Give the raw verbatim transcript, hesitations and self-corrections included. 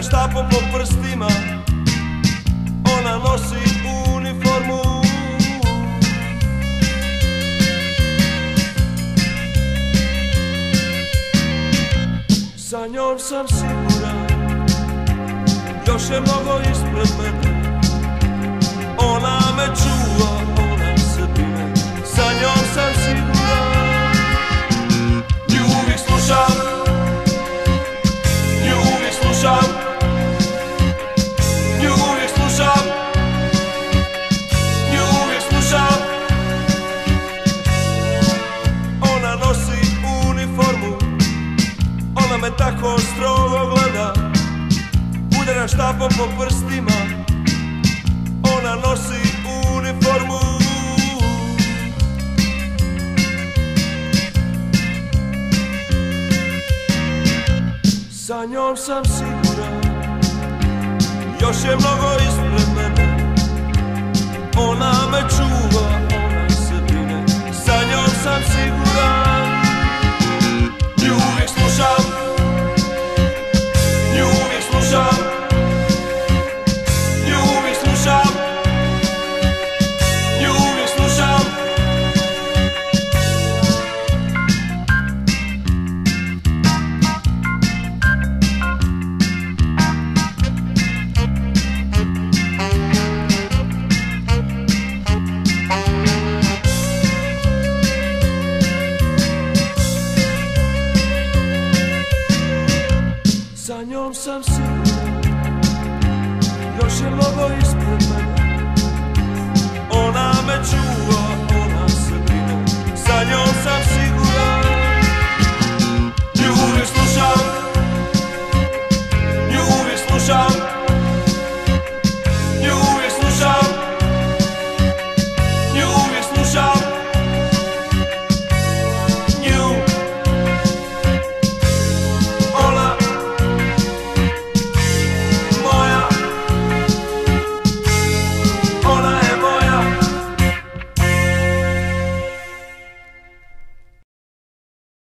štapom po prstima, ona nosi uniformu. Sa njom sam siguran, još je mnogo ispred mene. Ona me čuva, ona se brine, sa njom sam siguran. Nju uvijek slušam, nju uvijek slušam, nju uvijek slušam, nju uvijek slušam. Ona nosi uniformu, ona me tako strogo gleda, udara štapom po prstima, ona nosi uniformu. Sa njom sam siguran, još je mnogo ispred mene. Ona me čuva, ona se brine, sa njom sam siguran. Nju uvijek slušam, nju uvijek slušam, nju uvijek slušam, nju uvijek slušam. Sa njom sam siguran, još je mnogo ispred